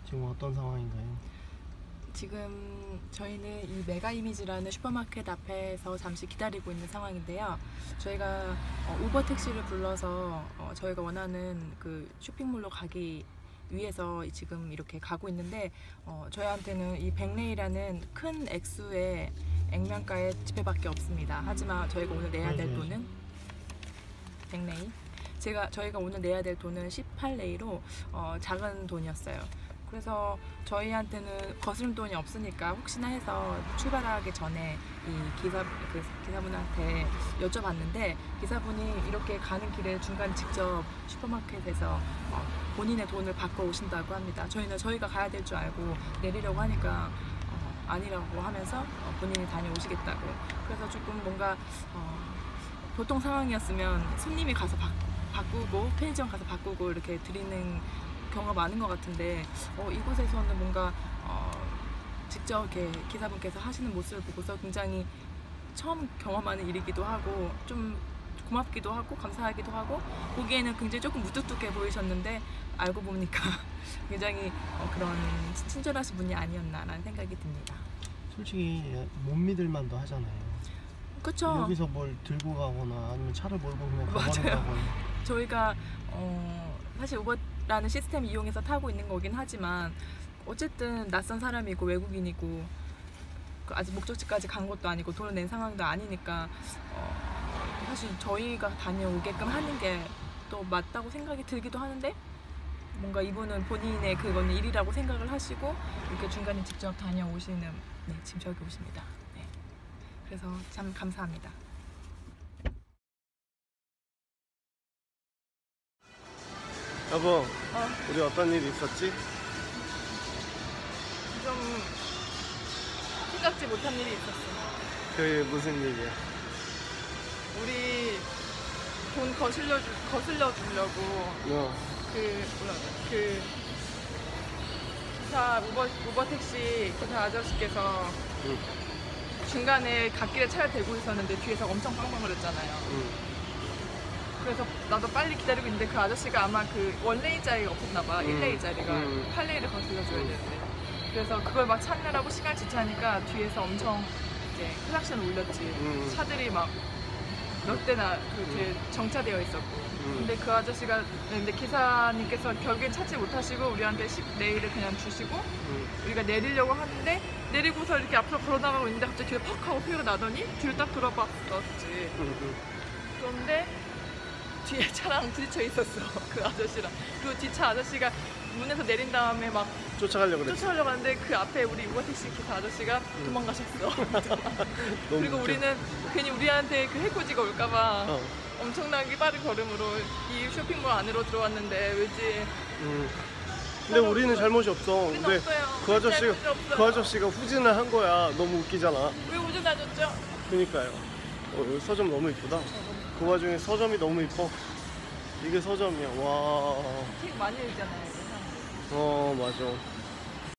지금 어떤 상황인가요? 지금 저희는 이 메가이미지라는 슈퍼마켓 앞에서 잠시 기다리고 있는 상황인데요. 저희가 우버 택시를 불러서 저희가 원하는 그 쇼핑몰로 가기 위해서 지금 이렇게 가고 있는데 저희한테는 이 100레이라는 큰 액수의 액면가의 지폐밖에 없습니다. 하지만 저희가 오늘 내야 될 돈은 100레이. 저희가 오늘 내야 될 돈은 18레이로 작은 돈이었어요. 그래서 저희한테는 거스름 돈이 없으니까 혹시나 해서 출발하기 전에 이 기사분한테 여쭤봤는데 기사분이 이렇게 가는 길에 중간 직접 슈퍼마켓에서 본인의 돈을 바꿔 오신다고 합니다. 저희는 저희가 가야 될 줄 알고 내리려고 하니까 아니라고 하면서 본인이 다녀오시겠다고. 그래서 조금 뭔가 보통 상황이었으면 손님이 가서 바꾸고 편의점 가서 바꾸고 이렇게 드리는 경우가 많은 것 같은데 이곳에서는 뭔가 직접 이렇게 기사분께서 하시는 모습을 보고서 굉장히 처음 경험하는 일이기도 하고 좀 고맙기도 하고 감사하기도 하고 보기에는 굉장히 조금 무뚝뚝해 보이셨는데 알고 보니까 굉장히 그런 친절하신 분이 아니었나라는 생각이 듭니다. 솔직히 못 믿을 만도 하잖아요. 그렇죠. 여기서 뭘 들고 가거나 아니면 차를 몰고 그냥 가거나 가거나. 저희가 사실 우버라는 시스템 이용해서 타고 있는 거긴 하지만 어쨌든 낯선 사람이고 외국인이고 아직 목적지까지 간 것도 아니고 돈을 낸 상황도 아니니까 사실 저희가 다녀오게끔 하는 게 또 맞다고 생각이 들기도 하는데 뭔가 이분은 본인의 그건 일이라고 생각을 하시고 이렇게 중간에 직접 다녀오시는 지금 저기 오십니다. 네. 그래서 참 감사합니다. 여보, 우리 어떤 일이 있었지? 좀 생각지 못한 일이 있었어. 그게 무슨 일이야? 우리 돈 거슬려 주려고 기사 우버 택시 기사 아저씨께서 중간에 갓길에 차를 대고 있었는데 뒤에서 엄청 빵빵거렸잖아요. 그래서 나도 빨리 기다리고 있는데 그 아저씨가 아마 그 원레인 자리가 없었나 봐. 1레인 자리가 8레인을 거슬러 줘야 되는데 그래서 그걸 막 찾느라고 시간 지체하니까 뒤에서 엄청 이제 클락션을 울렸지. 차들이 막 몇 대나 그 뒤에 정차되어 있었고 근데 그 아저씨가 근데 기사님께서 결국엔 찾지 못하시고 우리한테 10레이를 그냥 주시고 우리가 내리려고 하는데 내리고서 이렇게 앞으로 걸어나가고 있는데 갑자기 뒤에 팍 하고 소리가 나더니 뒤를 딱 돌아봤었지. 그런데 뒤에 차랑 부딪혀 있었어. 그 아저씨랑. 그리고 뒷차 아저씨가 문에서 내린 다음에 막 쫓아가려고 하는데 그 앞에 우리 우버택시 기사 아저씨가 도망가셨어. 그리고 우리는 괜히 우리한테 그 해코지가 올까봐 엄청나게 빠른 걸음으로 이 쇼핑몰 안으로 들어왔는데 왠지 근데 우리는 잘못이 없어. 근데 없어요. 그 아저씨가 후진을 한 거야. 너무 웃기잖아. 왜 우진하셨죠? 그니까요. 여기 서점 너무 이쁘다. 그 와중에 서점이 너무 이뻐. 이게 서점이야. 와. 책 많이 읽잖아요. 맞아.